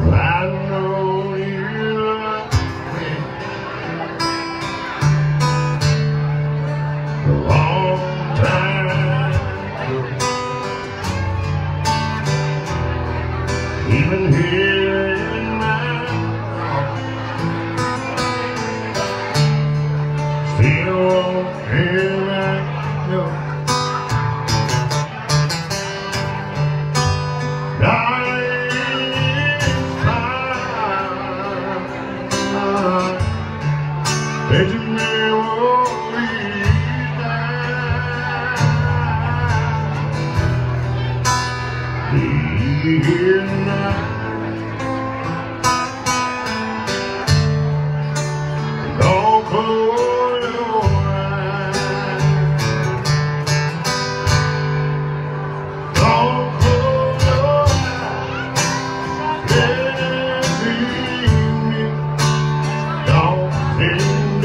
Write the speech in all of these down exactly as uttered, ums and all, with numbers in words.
I know you love me a long time ago. Even here in my heart, still won't hear that go. That you may won't leave now. Be here now. Don't close your eyes. Don't close your eyes. Let me be. Don't think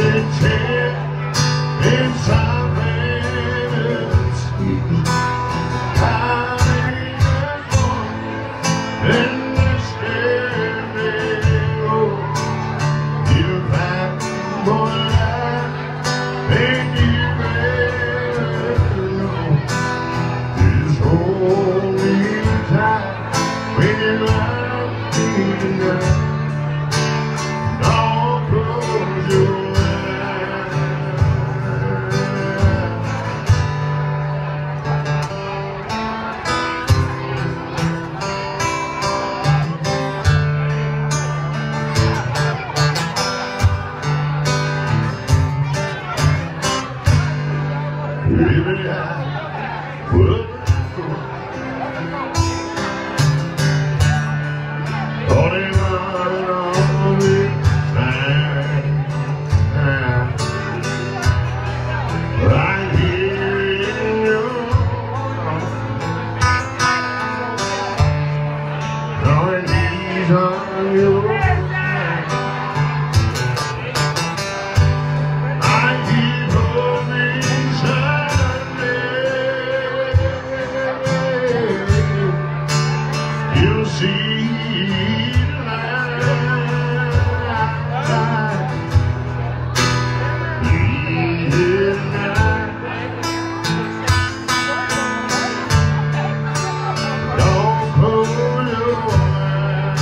it's our fantasy. I just want in the stereo. If I more life, then you better know. Just hold me tight when you love me tonight. Don't close your baby, I would go. Holding on all the time, right here in your arms, knowing he's on your mind. I keep holding tight. You'll see the light. Be here tonight. Don't close your eyes.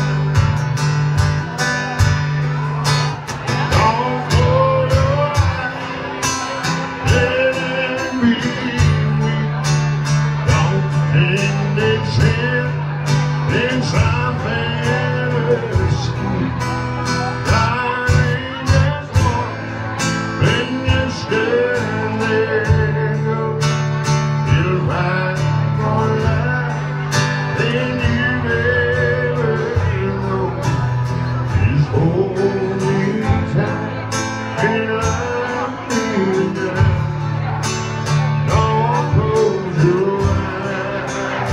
Don't close your eyes. Let it be. Don't think it's it. It's our fantasy. Darling, just one when you stand there. You'll find more life than you ever know. Just hold me tight and love me now. Don't close your eyes.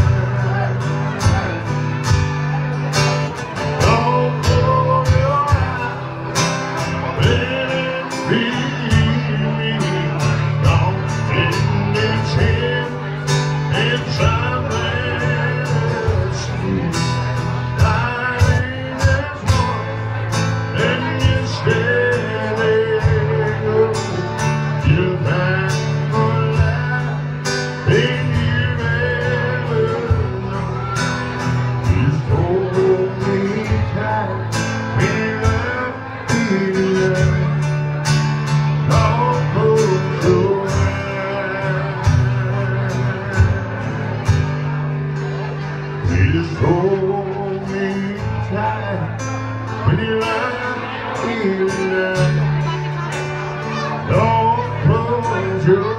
Just hold me tight when you lie in the night. Don't close your eyes.